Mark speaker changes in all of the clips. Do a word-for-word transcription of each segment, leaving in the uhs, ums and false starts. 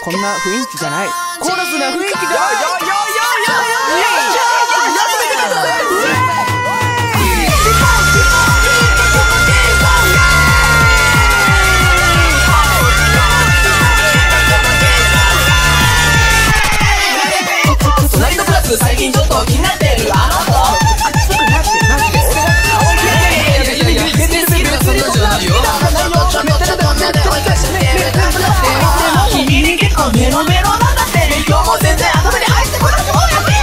Speaker 1: こんな雰囲気じゃない。コーラスな雰囲気じゃない。
Speaker 2: 隣のクラス最近ちょっと気になってるあの子。君に結構メロメロなんだって。今日も全然頭に入ってこなくてもやって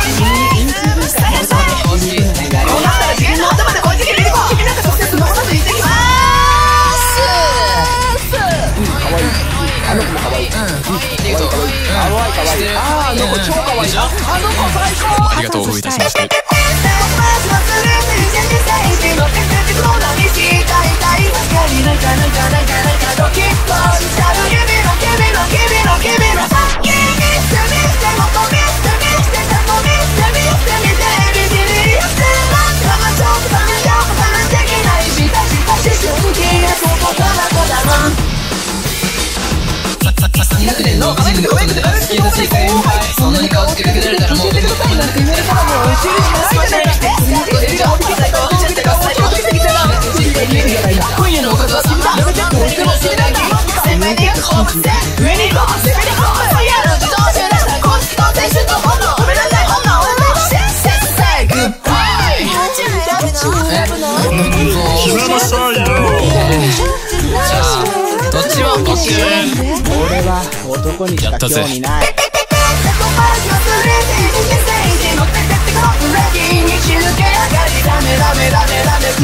Speaker 2: こうなったら次元の頭でこいつに入れてこう。君なんか直接残さず行ってきまーす。
Speaker 1: かわいい。あの子もかわいい。かわいいかわいい。ああ、あの子超かわいい。あの子最高。
Speaker 3: ありがとうございました。
Speaker 2: にひゃくねんの可愛くて可愛くて優しい先輩、そんなに顔つけてくれるからもう教えてくださいなんて言われたらもう教えるしかないじゃないか。最高めちゃくちゃ最高できてきたら今夜のおかずは好きだ。俺でも好きだ。先輩にホームセ上に行こう。先輩にホームセやる自動車だ。公式と選手と本能止められない本能。せっせっせグッバイ。
Speaker 3: 決めなさいよ。
Speaker 2: じゃあどっちも OK。
Speaker 1: 俺は男にしか興味ない。
Speaker 2: ダメダメダメダメ